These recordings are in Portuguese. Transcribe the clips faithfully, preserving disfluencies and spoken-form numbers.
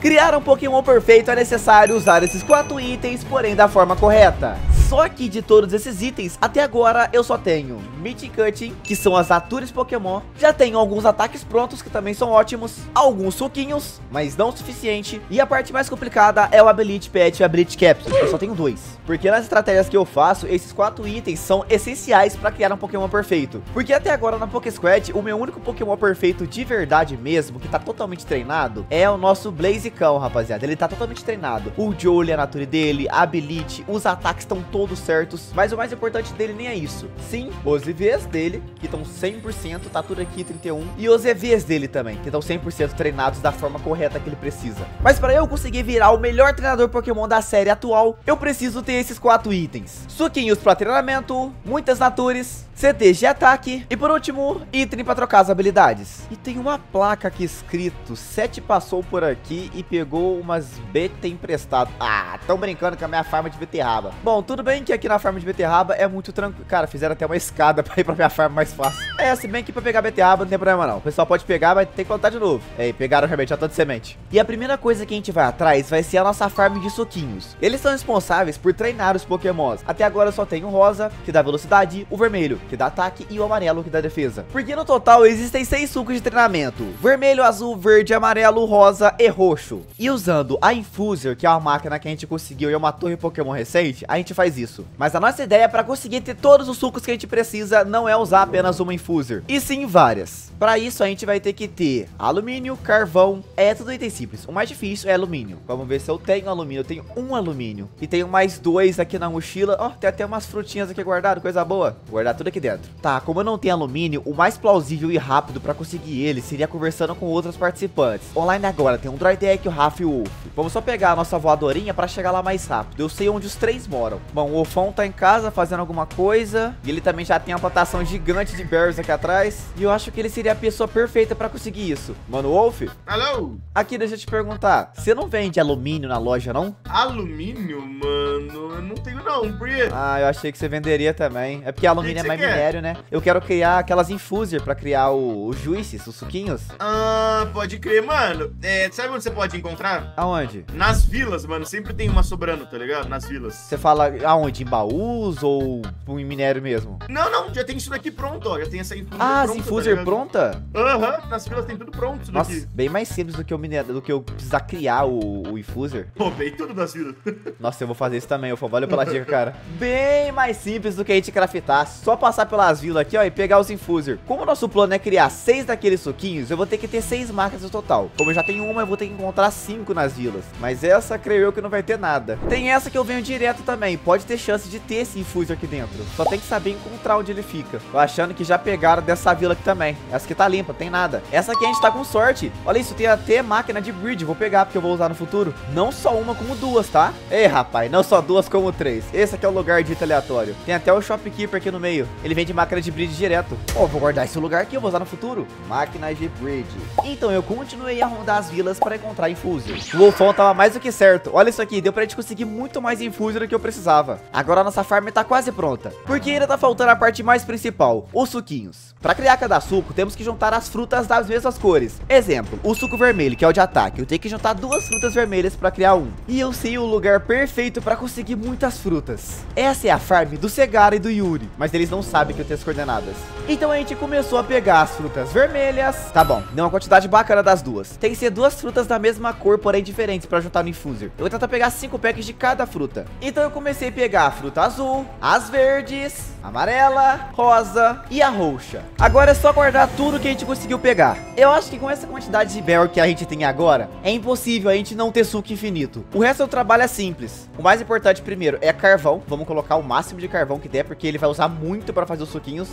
Criar um Pokémon perfeito é necessário usar esses quatro itens, porém da forma correta. Só que de todos esses itens, até agora eu só tenho Meat Cutting, que são as aturas Pokémon. Já tenho alguns ataques prontos, que também são ótimos. Alguns suquinhos, mas não o suficiente. E a parte mais complicada é o Ability Pet e o Ability Capsule. Eu só tenho dois. Porque nas estratégias que eu faço, esses quatro itens são essenciais para criar um Pokémon perfeito. Porque até agora na PokéSquad, o meu único Pokémon perfeito de verdade mesmo, que tá totalmente treinado, é o nosso Blaziken, rapaziada. Ele tá totalmente treinado. O Jolie, a nature dele, a Ability, os ataques estão todos todos certos, mas o mais importante dele nem é isso. Sim, os E Vs dele, que estão cem por cento, tá tudo aqui trinta e um, e os E Vs dele também, que estão cem por cento treinados da forma correta que ele precisa. Mas para eu conseguir virar o melhor treinador Pokémon da série atual, eu preciso ter esses quatro itens: suquinhos para treinamento, muitas natures, C Ts de ataque e por último, item para trocar as habilidades. E tem uma placa aqui escrito: Sete passou por aqui e pegou umas beta emprestado. Ah, tão brincando com a minha farm de beterraba. Bom, tudo bem que aqui na farm de beterraba é muito tranquilo. Cara, fizeram até uma escada pra ir pra minha farm mais fácil. É, se bem que pra pegar beterraba não tem problema não. O pessoal pode pegar, mas tem que plantar de novo. É, e pegaram realmente já toda semente. E a primeira coisa que a gente vai atrás vai ser a nossa farm de suquinhos. Eles são responsáveis por treinar os Pokémons. Até agora eu só tenho o rosa, que dá velocidade, o vermelho, que dá ataque, e o amarelo, que dá defesa. Porque no total existem seis sucos de treinamento: vermelho, azul, verde, amarelo, rosa e roxo. E usando a Infuser, que é uma máquina que a gente conseguiu e é uma torre Pokémon recente, a gente faz isso. Mas a nossa ideia para conseguir ter todos os sucos que a gente precisa não é usar apenas uma Infuser, e sim várias. Para isso a gente vai ter que ter alumínio, carvão, é tudo item simples. O mais difícil é alumínio. Vamos ver se eu tenho alumínio. Eu tenho um alumínio e tenho mais dois aqui na mochila. Ó, oh, tem até umas frutinhas aqui guardadas, coisa boa. Vou guardar tudo aqui dentro. Tá, como eu não tenho alumínio, o mais plausível e rápido para conseguir ele seria conversando com outros participantes. Online agora tem um Droidek, o Rafa e o Wolf. Vamos só pegar a nossa voadorinha para chegar lá mais rápido. Eu sei onde os três moram. Bom, o Wolfão tá em casa fazendo alguma coisa, e ele também já tem uma plantação gigante de berries aqui atrás, e eu acho que ele seria a pessoa perfeita para conseguir isso. Mano, Wolf? Alô? Aqui, deixa eu te perguntar, você não vende alumínio na loja, não? Alumínio, mano? Eu não tenho não, por quê? Ah, eu achei que você venderia também. É porque alumínio que é mais que minério, né? Eu quero criar aquelas infuser pra criar o, os juices, os suquinhos. Ah, pode crer, mano. É, sabe onde você pode encontrar? Aonde? Nas vilas, mano. Sempre tem uma sobrando, tá ligado? Nas vilas. Você fala aonde? Em baús ou em minério mesmo? Não, não. Já tem isso daqui pronto, ó. Já tem essa infuser ah, pronta. Ah, infuser tá pronta? Aham. Uhum. Nas vilas tem tudo pronto isso Nossa, daqui. bem mais simples do que o minério, do que eu precisar criar o, o infuser. Pô, bem tudo das vilas. Nossa, eu vou fazer isso também. Eu valeu pela dica, cara. Bem mais simples do que a gente craftar. Só passar pelas vilas aqui, ó, e pegar os infuser. Como o nosso plano é criar seis daqueles suquinhos, eu vou ter que ter seis marcas no total. Como eu já tenho uma, eu vou ter que encontrar cinco nas vilas. Mas essa, creio eu, que não vai ter nada. Tem essa que eu venho direto também. Pode ter chance de ter esse infuser aqui dentro. Só tem que saber encontrar onde ele fica. Tô achando que já pegaram dessa vila aqui também. Essa aqui tá limpa, tem nada. Essa aqui a gente tá com sorte. Olha isso, tem até máquina de breed. Vou pegar, porque eu vou usar no futuro. Não só uma, como duas, tá? Ei, rapaz, não só duas, como três. Esse aqui é o lugar dito aleatório. Tem até o shopkeeper aqui no meio. Ele vende máquina de breed direto. Ó, oh, vou guardar esse lugar aqui, eu vou usar no futuro. Máquina de breed. Então eu continuei a rondar as vilas para encontrar infuser. O Wolfão tava mais do que certo. Olha isso aqui, deu pra gente conseguir muito mais infuser do que eu precisava. Agora a nossa farm tá quase pronta, porque ainda tá faltando a parte mais principal, os suquinhos. Para criar cada suco, temos que juntar as frutas das mesmas cores. Exemplo, o suco vermelho, que é o de ataque. Eu tenho que juntar duas frutas vermelhas para criar um. E eu sei o lugar perfeito para conseguir muitas frutas. Essa é a farm do Segara e do Yuri, mas eles não sabem que eu tenho as coordenadas. Então a gente começou a pegar as frutas vermelhas. Tá bom, deu uma quantidade bacana das duas. Tem que ser duas frutas da mesma cor, porém diferentes, para juntar no infuser. Eu vou tentar pegar cinco packs de cada fruta. Então eu comecei a pegar a fruta azul, as verdes, amarela, rosa e a roxa. Agora é só guardar tudo que a gente conseguiu pegar. Eu acho que com essa quantidade de berry que a gente tem agora, é impossível a gente não ter suco infinito. O resto do trabalho é simples. O mais importante primeiro é carvão. Vamos colocar o máximo de carvão que der, porque ele vai usar muito para fazer os suquinhos.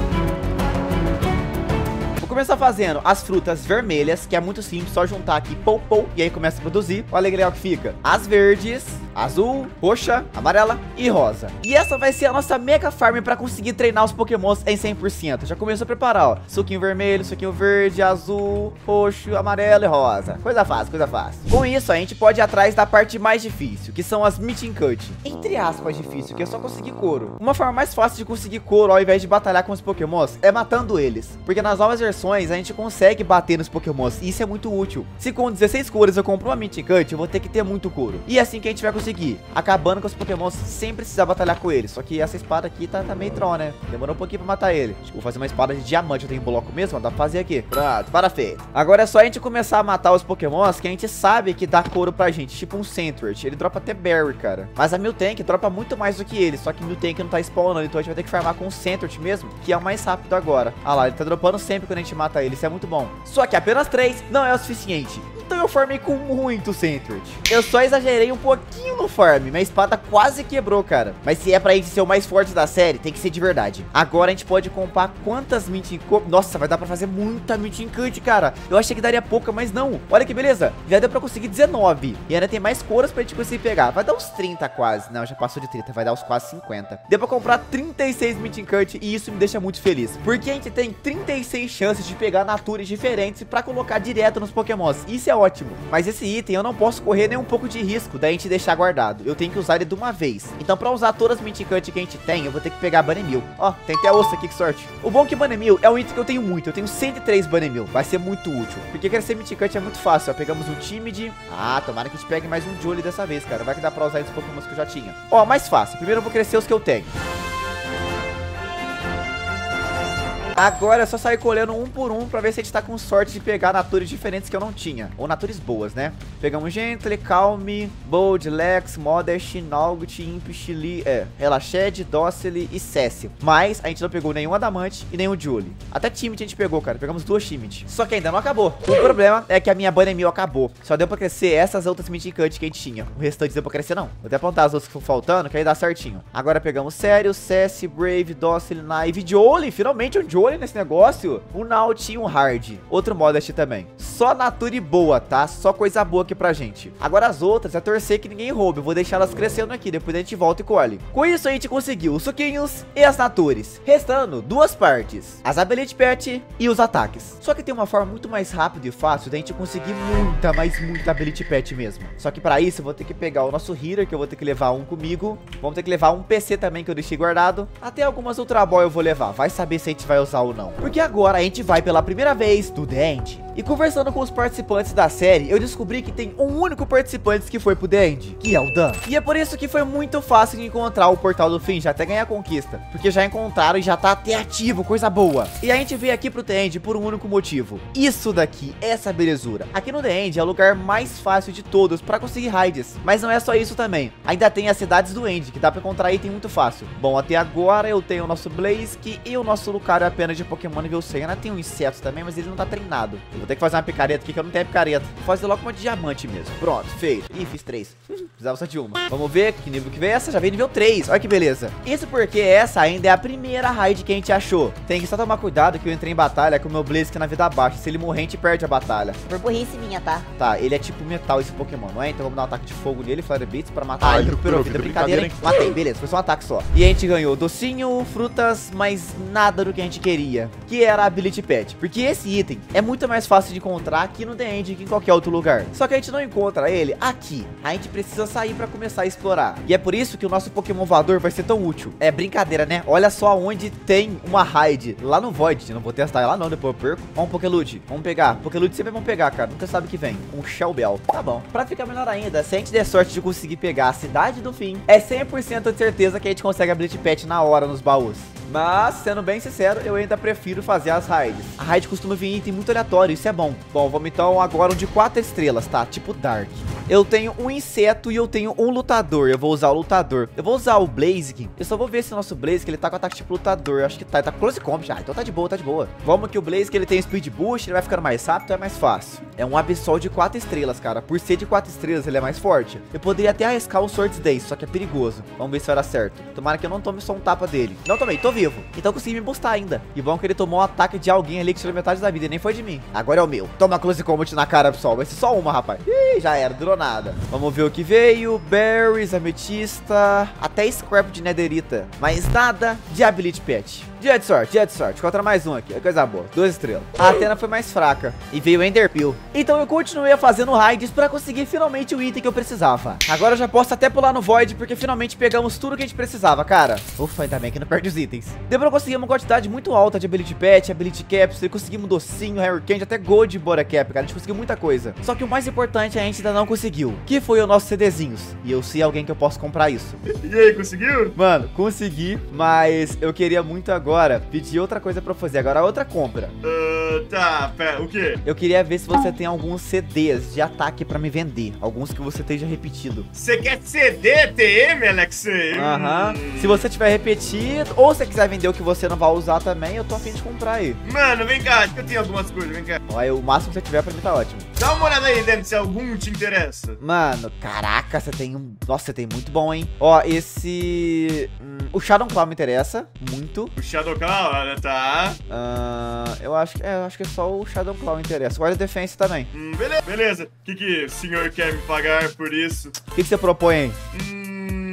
Vou começar fazendo as frutas vermelhas, que é muito simples, só juntar aqui pou pou, e aí começa a produzir. Olha que legal que fica. As verdes, azul, roxa, amarela e rosa. E essa vai ser a nossa mega farm pra conseguir treinar os pokémons em cem por cento. Já começou a preparar, ó. Suquinho vermelho, suquinho verde, azul, roxo, amarelo e rosa. Coisa fácil, coisa fácil. Com isso, a gente pode ir atrás da parte mais difícil, que são as Meeting Cut. Entre aspas, difícil, que é só conseguir couro. Uma forma mais fácil de conseguir couro, ao invés de batalhar com os pokémons, é matando eles. Porque nas novas versões, a gente consegue bater nos pokémons, e isso é muito útil. Se com dezesseis couros eu compro uma Meeting Cut, eu vou ter que ter muito couro. E é assim que a gente vai conseguir, acabando com os pokémons sem precisar batalhar com eles. Só que essa espada aqui tá, tá meio troll, né? Demorou um pouquinho pra matar ele. Acho que vou fazer uma espada de diamante, eu tenho bloco mesmo, ó, dá pra fazer aqui. Pronto, para feito. Agora é só a gente começar a matar os pokémons que a gente sabe que dá couro pra gente, tipo um Centret. Ele dropa até Berry, cara. Mas a Miltank dropa muito mais do que ele, só que Miltank não tá spawnando, então a gente vai ter que farmar com o Centret mesmo, que é o mais rápido agora. Ah lá, ele tá dropando sempre quando a gente mata ele, isso é muito bom. Só que apenas três não é o suficiente. Então eu farmei com muito Centret. Eu só exagerei um pouquinho no farm. Minha espada quase quebrou, cara. Mas se é pra gente ser o mais forte da série, tem que ser de verdade. Agora a gente pode comprar quantas Meeting Cut. Nossa, vai dar pra fazer muita Meeting Cut, cara. Eu achei que daria pouca, mas não. Olha que beleza. Já deu pra conseguir dezenove. E ainda tem mais couros pra gente conseguir pegar. Vai dar uns trinta quase. Não, já passou de trinta. Vai dar uns quase cinquenta. Deu pra comprar trinta e seis Meeting Cut. E isso me deixa muito feliz. Porque a gente tem trinta e seis chances de pegar natures diferentes pra colocar direto nos pokémons. Isso é ótimo. Mas esse item eu não posso correr nem um pouco de risco da gente deixar guardado. Eu tenho que usar ele de uma vez. Então pra usar todas as Meeting Cut que a gente tem, eu vou ter que pegar Bunnymil. Ó, tem até osso aqui, que sorte. O bom é que Bunnymil é um item que eu tenho muito. Eu tenho cento e três Bunnymil. Vai ser muito útil. Porque crescer Meeting Cut é muito fácil. Ó, pegamos um Timid. Ah, tomara que a gente pegue mais um Jolly dessa vez, cara. Vai que dá pra usar esses pokémons que eu já tinha. Ó, mais fácil. Primeiro eu vou crescer os que eu tenho. Agora é só sair colhendo um por um pra ver se a gente tá com sorte de pegar natures diferentes que eu não tinha. Ou natures boas, né? Pegamos Gentle, Calme, Bold, Lex, Modest, Nalgut, Imp, Chili, é, Relaxed, Docile e Cessi. Mas a gente não pegou nenhum Adamante e nenhum Julie. Até Timid a gente pegou, cara. Pegamos duas Timid. Só que ainda não acabou. O problema é que a minha Bunnymil acabou. Só deu pra crescer essas outras Meeting Cut que a gente tinha. O restante deu pra crescer, não. Vou até apontar as outras que estão faltando, que aí dá certinho. Agora pegamos Sério, Cessi, Brave, Docile, Naive, Jolie. Finalmente um Jolie nesse negócio. Um Naut e um Hard. Outro Modest também. Só nature boa, tá? Só coisa boa aqui pra gente. Agora as outras é torcer que ninguém roube. Eu vou deixar elas crescendo aqui. Depois a gente volta e colhe. Com isso a gente conseguiu os suquinhos e as natures. Restando duas partes. As Ability Pet e os ataques. Só que tem uma forma muito mais rápida e fácil da gente conseguir muita, mas muita Ability Pet mesmo. Só que pra isso eu vou ter que pegar o nosso Healer, que eu vou ter que levar um comigo. Vamos ter que levar um P C também, que eu deixei guardado. Até algumas Ultra Ball eu vou levar. Vai saber se a gente vai usar ou não. Porque agora a gente vai pela primeira vez do The End. E conversando com os participantes da série, eu descobri que tem um único participante que foi pro The End, que é o Dan. E é por isso que foi muito fácil de encontrar o Portal do Fim, já até ganhar a conquista. Porque já encontraram e já tá até ativo, coisa boa. E a gente veio aqui pro The End por um único motivo. Isso daqui, essa belezura. Aqui no The End é o lugar mais fácil de todos pra conseguir raids. Mas não é só isso também. Ainda tem as cidades do End, que dá pra encontrar item muito fácil. Bom, até agora eu tenho o nosso Blaziken e o nosso Lucario apenas de Pokémon nível cem. Ainda tem um inseto também, mas ele não tá treinado. Eu vou ter que fazer uma picareta aqui, que eu não tenho picareta. Vou fazer logo uma de diamante mesmo. Pronto, feito. Ih, fiz três. Precisava só de uma. Vamos ver que nível que veio essa. Já veio nível três. Olha que beleza. Isso porque essa ainda é a primeira raid que a gente achou. Tem que só tomar cuidado que eu entrei em batalha com o meu Blaziken na vida baixa. Se ele morrer, a gente perde a batalha. Por burrice minha, tá? Tá, ele é tipo metal esse Pokémon, não é? Então vamos dar um ataque de fogo nele, Flare Blitz, pra matar. Ah, ele recuperou vida. Brincadeira, hein? Matei, beleza. Foi só um ataque só. E a gente ganhou docinho, frutas, mas nada do que a gente queria, que era a Ability Pet. Porque esse item é muito mais fácil de encontrar aqui no The End que em qualquer outro lugar. Só que a gente não encontra ele aqui. A gente precisa sair pra começar a explorar. E é por isso que o nosso Pokémon voador vai ser tão útil. É brincadeira, né? Olha só onde tem uma raid. Lá no Void. Não vou testar ela não, depois eu perco. Ó, um Pokélude. Vamos pegar. Pokélude sempre vamos pegar, cara. Nunca sabe o que vem. Um Shellbell. Tá bom. Pra ficar melhor ainda, se a gente der sorte de conseguir pegar a Cidade do Fim, é cem por cento de certeza que a gente consegue a Ability Pet na hora nos baús. Mas, sendo bem sincero, eu ainda prefiro fazer as raids. A raid costuma vir item muito aleatório, isso é bom. Bom, vamos então agora um de quatro estrelas, tá? Tipo Dark. Eu tenho um inseto e eu tenho um lutador. Eu vou usar o lutador. Eu vou usar o Blaziken. Eu só vou ver se o nosso Blaziken, ele tá com ataque tipo lutador. Eu acho que tá. Ele tá com Close Combat. Ah, então tá de boa, tá de boa. Vamos que o Blaziken, ele tem Speed Boost. Ele vai ficando mais rápido, então é mais fácil. É um Absol de quatro estrelas, cara. Por ser de quatro estrelas, ele é mais forte. Eu poderia até arriscar o Swords Days, só que é perigoso. Vamos ver se vai dar certo. Tomara que eu não tome só um tapa dele. Não tomei, tô vivo. Então consegui me boostar ainda. E bom que ele tomou um ataque de alguém ali que tirou metade da vida. E nem foi de mim. Agora é o meu. Toma Close Combat na cara, pessoal. Vai ser só uma, rapaz. Ih, já era. Durou nada. nada. Vamos ver o que veio. Berries, ametista, até scrap de netherita. Mas nada de ability pet. Dia de sorte, dia de sorte. Contra mais um aqui, é coisa boa. Duas estrelas. A Athena foi mais fraca e veio Enderpeel. Então eu continuei fazendo raids pra conseguir finalmente o item que eu precisava. Agora eu já posso até pular no Void, porque finalmente pegamos tudo que a gente precisava, cara. Ufa, ainda bem que não perde os itens. Deu pra conseguir uma quantidade muito alta de ability pet, ability capsule, conseguimos docinho, hurricane, até gold bora cap, cara. A gente conseguiu muita coisa. Só que o mais importante a gente ainda não conseguiu, que foi o nosso CDzinhos. E eu sei alguém que eu posso comprar isso. E aí, conseguiu? Mano, consegui, mas eu queria muito agora pedir outra coisa pra fazer. Agora outra compra. Uh, tá, pera, o quê? Eu queria ver se você tem alguns C Ds de ataque pra me vender. Alguns que você esteja repetido. Você quer C D, T M, Alexei? Aham. Uhum. Se você tiver repetido, ou se você quiser vender o que você não vai usar também, eu tô a fim de comprar aí. Mano, vem cá, acho que eu tenho algumas coisas, vem cá. Olha, o máximo que você tiver pra mim tá ótimo. Dá uma olhada aí dentro se algum te interessa. Mano, caraca, você tem um... Nossa, você tem muito bom, hein? Ó, esse... Hum, o Shadow Claw me interessa muito. O Shadow Claw, olha, tá. Uh, eu, acho, é, eu acho que só o Shadow Claw me interessa. O Guarda Defense também. Hum, beleza. Beleza. O que, que o senhor quer me pagar por isso? O que, que você propõe aí? Hum...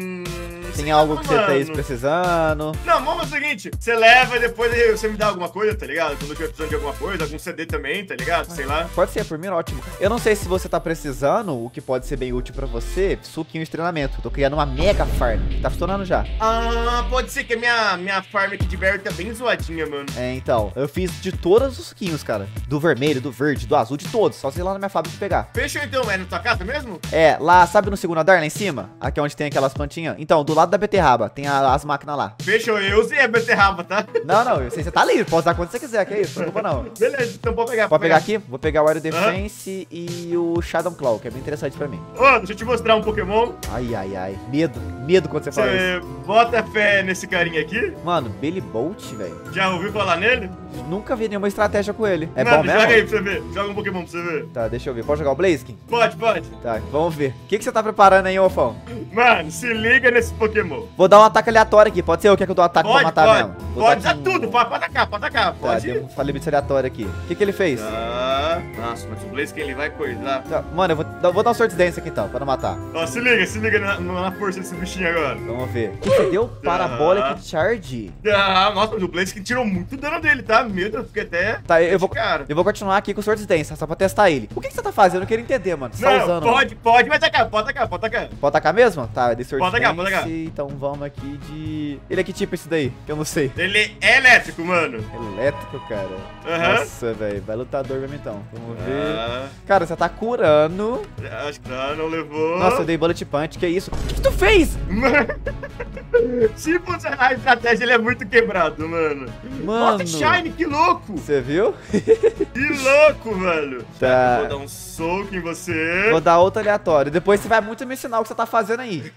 Tem algo que você tá precisando? Não, vamos fazer o seguinte, você leva e depois você me dá alguma coisa, tá ligado? Quando eu estiver precisando de alguma coisa, algum C D também, tá ligado? Sei lá. Pode ser, por mim ótimo. Eu não sei se você tá precisando, o que pode ser bem útil pra você, suquinho de treinamento. Tô criando uma mega farm, que tá funcionando já. Ah, pode ser que a minha, minha farm aqui de berry tá bem zoadinha, mano. É, então, eu fiz de todos os suquinhos, cara. Do vermelho, do verde, do azul, de todos. Só sei lá na minha fábrica pegar. Fechou então, é na tua casa mesmo? É, lá, sabe no segundo andar, lá em cima? Aqui onde tem aquelas plantinhas? Então, do lado da beterraba, tem a, as máquinas lá. Fechou, eu usei a beterraba, tá? Não, não, eu sei, você tá livre, pode usar quando você quiser, que é isso, não preocupa não. Beleza, então pode pegar. Pode pegar, pegar aqui? Vou pegar o Water Defense uhum. e o Shadow Claw, que é bem interessante pra mim. Ô, oh, deixa eu te mostrar um Pokémon. Ai, ai, ai, medo, medo quando você, você fala isso. Bota fé nesse carinha aqui. Mano, Billy Bolt, velho. Já ouviu falar nele? Nunca vi nenhuma estratégia com ele. É Mano, bom mesmo? Joga aí pra você ver, joga um Pokémon pra você ver. Tá, deixa eu ver, pode jogar o Blaziken? Pode, pode. Tá, vamos ver. O que, que você tá preparando aí, Ofão? Mano, se liga nesse Pokémon. Vou dar um ataque aleatório aqui, pode ser eu que é que eu dou ataque pode, pra matar pode. mesmo? Vou pode dar dar tudo, pode, pode atacar, pode atacar, tá, pode. Deu um limite aleatório aqui. O que que ele fez? Ah, nossa, mas o Blaziken ele vai coisar. Tá, mano, eu vou, vou dar um Sword Dance aqui então, pra não matar. Ó, se liga, se liga na, na força desse bichinho agora. Vamos ver. O que você deu? Parabolic Charge. Ah, nossa, mas o Blaziken tirou muito dano dele, tá? Meu Deus, fiquei até... Tá, eu vou, cara. eu vou continuar aqui com o Sword Dance, só pra testar ele. O que que você tá fazendo? Eu quero entender, mano. Você não, tá usando... pode, pode, vai atacar, pode atacar, pode atacar. Pode atacar mesmo? Tá, de Sword pode atacar, Dance, pode atacar. Então vamos aqui de... Ele é que tipo esse daí? Que eu não sei. Ele é elétrico, mano. Elétrico, cara. Uhum. Nossa, velho. Vai lutador mesmo então. Vamos ver. Ah. Cara, você tá curando. Acho que não, não levou. Nossa, eu dei Bullet Punch. Que isso? O que, que tu fez? Mano. Se funcionar a estratégia, ele é muito quebrado, mano. Mano. Nossa, Shine, que louco. Você viu? Que louco, velho. Tá. Eu vou dar um soco em você. Vou dar outro aleatório. Depois você vai muito me ensinar o que você tá fazendo aí.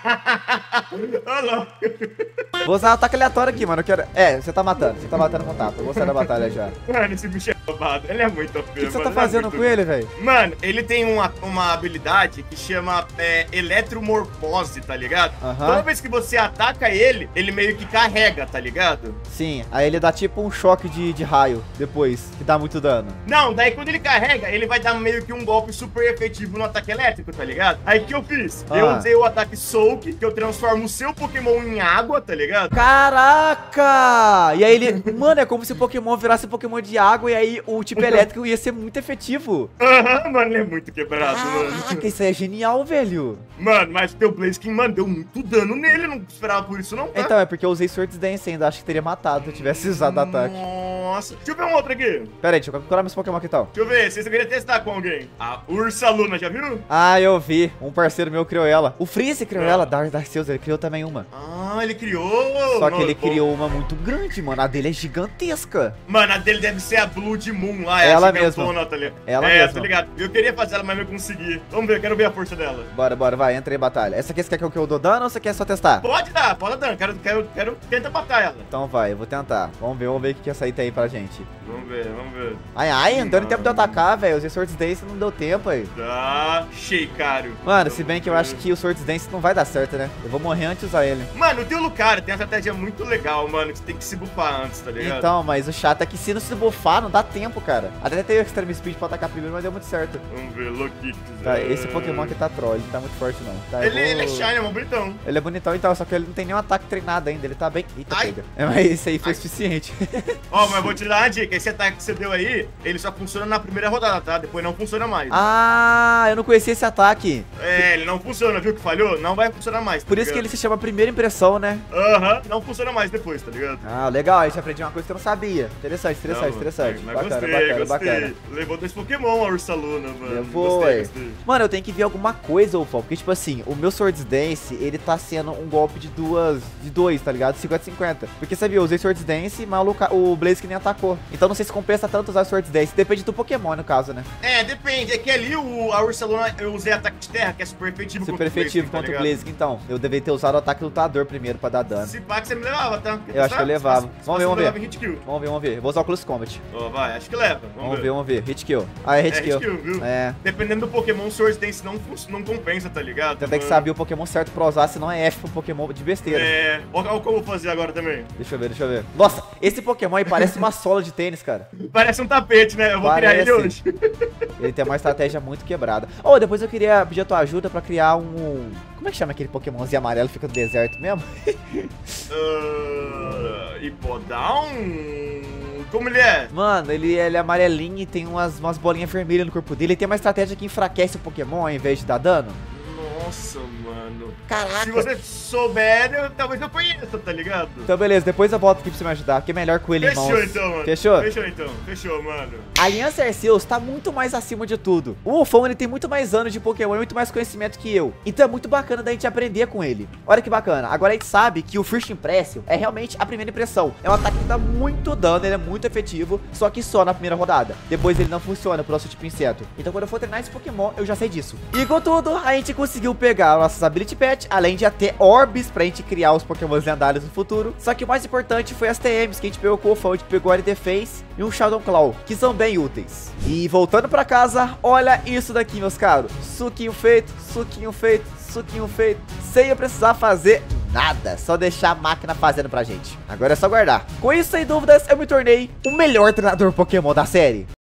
Ô, louco. Vou usar um ataque aleatório aqui, mano. Eu quero... É, você tá matando. Você tá matando com tapa. Eu vou sair da batalha já. Mano, esse bicho é roubado. Ele é muito feio, O que, que você mano. tá fazendo é com ele, velho? Mano, ele tem uma, uma habilidade que chama é, Eletromorfose, tá ligado? Uhum. Toda vez que você ataca ele, ele meio que carrega, tá ligado? Sim, aí ele dá tipo um choque de, de raio depois, que dá muito dano. Não, daí quando ele carrega, ele vai dar meio que um golpe super efetivo no ataque elétrico, tá ligado? Aí o que eu fiz? Ah. Eu usei o ataque Soak, que eu transformo o seu Pokémon em água, tá ligado? Caraca! E aí ele... Mano, é como se o Pokémon virasse Pokémon de água e aí o tipo elétrico ia ser muito efetivo. Aham, uhum, mano, ele é muito quebrado, mano. Caraca, isso aí é genial, velho. Mano, mas o teu Blaziken, mano, deu muito dano nele, não esperava por isso não, tá? Então, é porque eu usei Swords Dance ainda, acho que teria matado se eu tivesse usado o ataque. Nossa, deixa eu ver um outro aqui. Pera aí, deixa eu capturar meus Pokémon aqui e tal. Deixa eu ver, se você queria testar com alguém. A Ursa Luna, já viu? Ah, eu vi. Um parceiro meu criou ela. O Freeze criou ela, Dark Dark Seus, ele criou também uma. Ah, ele criou. Só que mano, ele pô. criou uma muito grande, mano. A dele é gigantesca. Mano, a dele deve ser a Blood Moon lá. Ela a mesma. gigantona, tá ligado? Ela é, mesma. tá ligado? Eu queria fazer ela, mas não consegui. Vamos ver, eu quero ver a força dela. Bora, bora, vai, entra aí em batalha. Essa aqui você quer que eu, que eu dou dano ou você quer só testar? Pode dar, pode dar. Quero, quero, quero tentar matar ela. Então vai, eu vou tentar. Vamos ver, vamos ver o que, que essa aí tem aí pra gente. Vamos ver, vamos ver. Ai, ai, não deu nem tempo de eu atacar, velho. Os Swords Dance não deu tempo aí. Tá, Sheikaro. Mano, se bem que eu acho que o Swords Dance não vai dar certo, né? Eu vou morrer antes de usar ele. Mano, tem o Lucario, tem uma estratégia muito legal, mano, que você tem que se bufar antes, tá ligado? Então, mas o chato é que se não se buffar, não dá tempo, cara. Até tem o Extreme Speed pra atacar primeiro, mas deu muito certo. Vamos ver, Loki. Tá, esse Pokémon aqui tá troll, ele tá muito forte não. Tá, ele, vou... ele é shiny, é mó bonitão. Ele é bonitão então, só que ele não tem nenhum ataque treinado ainda, ele tá bem... Eita, Ai. pega. É, mas esse aí foi Ai. suficiente. Ó, mas eu vou te dar uma dica, esse ataque que você deu aí, ele só funciona na primeira rodada, tá? Depois não funciona mais. Ah, eu não conhecia esse ataque. É, ele não funciona, viu que falhou? Não vai funcionar mais, tá Por isso ligado? que ele se chama Primeira Impressão, né? Aham, não funciona mais depois, tá ligado? Ah, legal, a gente aprendeu uma coisa que eu não sabia. Interessante, interessante, Não, interessante. mas Bacana, gostei, bacana, gostei. bacana. Levou dois Pokémon a Ursaluna, mano. Levou, gostei, ué. gostei. Mano, eu tenho que ver alguma coisa, Ufão, porque, tipo assim, o meu Swords Dance, ele tá sendo um golpe de duas, de dois, tá ligado? cinquenta cinquenta. Porque, sabia, eu usei Swords Dance, mas o, Luca, o Blaze que nem atacou. Então não sei se compensa tanto usar Swords Dance. Depende do Pokémon, no caso, né? É, depende. É que ali o, a Ursaluna eu usei ataque de terra, que é super efetivo Super efetivo contra contra o Blaziken, Blaziken, então. Eu deveria ter usado o ataque lutador primeiro pra dar tá dano. ligado? Se pá que você me levava, tá? Porque Eu acho que eu sabe? levava. Se Vamos ver, pá- se você vamos levava ver. em hit kill. Vamos ver, vamos ver. Eu vou usar o Close Combat. Ó, vai, acho que leva. Vamos, Vamos ver, vamos ver. Hit kill. Ah, é hit É, kill. hit kill, viu? É. Dependendo do Pokémon, Swords Dance não, fun- não compensa, tá ligado? Então tem que mano? saber o Pokémon certo pra usar, senão é F pro Pokémon de besteira. É, olha o que eu vou fazer agora também. Deixa eu ver, deixa eu ver. Nossa, esse Pokémon aí parece uma sola de tênis, cara. Parece um tapete, né? Eu vou criar ele Parece. hoje. Ele tem uma estratégia muito quebrada. Oh, depois eu queria pedir a tua ajuda pra criar um... Como é que chama aquele Pokémonzinho amarelo que fica no deserto mesmo? uh, Hipodown? Como ele é? Mano, ele, ele é amarelinho e tem umas, umas bolinhas vermelhas no corpo dele. Ele tem uma estratégia que enfraquece o Pokémon ao invés de dar dano. Nossa, mano. Caraca. Se você souber, eu, talvez eu conheça, tá ligado? Então beleza, depois eu volto aqui pra você me ajudar, porque é melhor com ele em Fechou mãos. então, mano. Fechou? Fechou então. Fechou, mano. A Aliança Arceus tá muito mais acima de tudo. O Ufão, ele tem muito mais anos de Pokémon e muito mais conhecimento que eu. Então é muito bacana da gente aprender com ele. Olha que bacana. Agora a gente sabe que o First Impression é realmente a primeira impressão. É um ataque que dá muito dano, ele é muito efetivo, só que só na primeira rodada. Depois ele não funciona pro nosso tipo inseto. Então quando eu for treinar esse Pokémon, eu já sei disso. E com tudo, a gente conseguiu pegar nossas Ability Pet, além de até Orbs pra gente criar os Pokémons lendários no futuro. Só que o mais importante foi as T Ms que a gente pegou com o Ufão, a gente pegou a R D Face e um Shadow Claw, que são bem úteis. E voltando pra casa, olha isso daqui, meus caros. Suquinho feito, suquinho feito, suquinho feito, sem eu precisar fazer nada, só deixar a máquina fazendo pra gente. Agora é só guardar. Com isso, sem dúvidas, eu me tornei o melhor treinador Pokémon da série.